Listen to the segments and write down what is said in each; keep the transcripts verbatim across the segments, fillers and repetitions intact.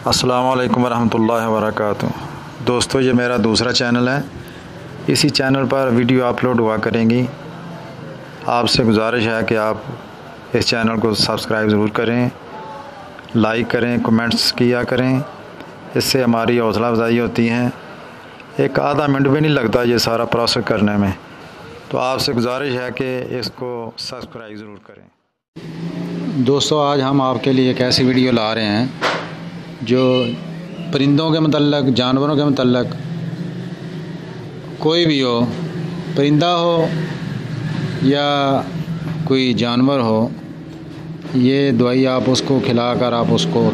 अस्सलाम वालेकुम रहमतुल्लाहि व बरकातुहू। दोस्तों, ये मेरा दूसरा चैनल है। इसी चैनल पर वीडियो अपलोड हुआ करेंगी। आपसे गुजारिश है कि आप इस चैनल को सब्सक्राइब ज़रूर करें, लाइक करें, कमेंट्स किया करें। इससे हमारी हौसला अफजाई होती है। एक आधा मिनट भी नहीं लगता ये सारा प्रोसेस करने में, तो आपसे गुजारिश है कि इसको सब्सक्राइब ज़रूर करें। दोस्तों, आज हम आपके लिए एक ऐसी वीडियो ला रहे हैं जो परिंदों के मतलब, जानवरों के मतलब, कोई भी हो, परिंदा हो या कोई जानवर हो, ये दवाई आप उसको खिलाकर आप उसको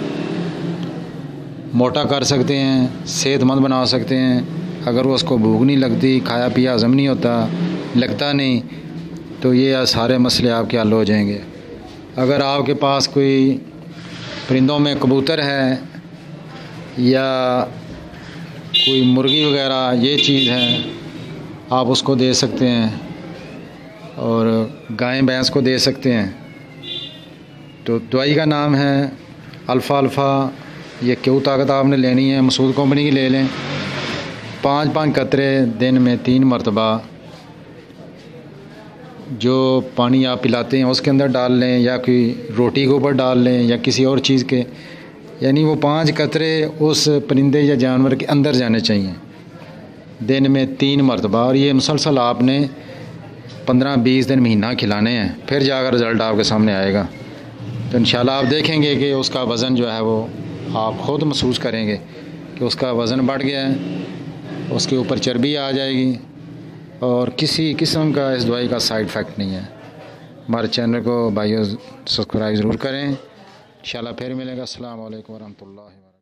मोटा कर सकते हैं, सेहतमंद बना सकते हैं। अगर वो उसको भूख नहीं लगती, खाया पिया हज़म नहीं होता, लगता नहीं, तो ये सारे मसले आपके हल हो जाएंगे। अगर आपके पास कोई परिंदों में कबूतर है या कोई मुर्गी वगैरह ये चीज़ है, आप उसको दे सकते हैं, और गाय भैंस को दे सकते हैं। तो दवाई का नाम है अल्फ़ा अल्फ़ा। ये क्यों ताकत आपने लेनी है, मसूद कंपनी की ले लें। पाँच पाँच कतरे दिन में तीन मरतबा जो पानी आप पिलाते हैं उसके अंदर डाल लें, या कोई रोटी के ऊपर डाल लें, या किसी और चीज़ के, यानी वो पाँच कतरे उस परिंदे या जानवर के अंदर जाने चाहिए दिन में तीन मरतबा। और ये मुसलसल आपने पंद्रह बीस दिन महीना खिलाने हैं, फिर जाकर रिज़ल्ट आपके सामने आएगा। तो इंशाल्लाह आप देखेंगे कि उसका वज़न जो है वो आप ख़ुद महसूस करेंगे कि उसका वज़न बढ़ गया है, उसके ऊपर चर्बी आ जाएगी, और किसी किस्म का इस दवाई का साइड इफ़ेक्ट नहीं है। हमारे चैनल को भाइयों सब्सक्राइब ज़रूर करें। इंशाल्लाह फिर मिलेगा। अस्सलाम वालेकुम रहमतुल्लाहि व बरकातुहू।